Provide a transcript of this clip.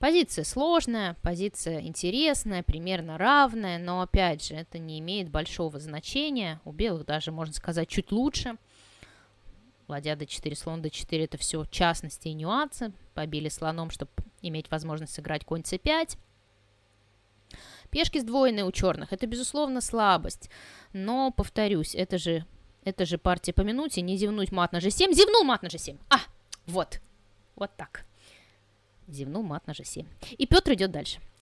Позиция сложная, позиция интересная, примерно равная, но опять же, это не имеет большого значения. У белых даже, можно сказать, чуть лучше. Ладья d4, слон d4 это все частности и нюансы. Побили слоном, чтобы иметь возможность сыграть конь c5. Пешки сдвоенные у черных. Это, безусловно, слабость. Но, повторюсь, это же партия по минуте. Не зевнуть мат на g7. Зевнул мат на g7. Вот. Вот так. Зевнул мат на g7. И Петр идет дальше.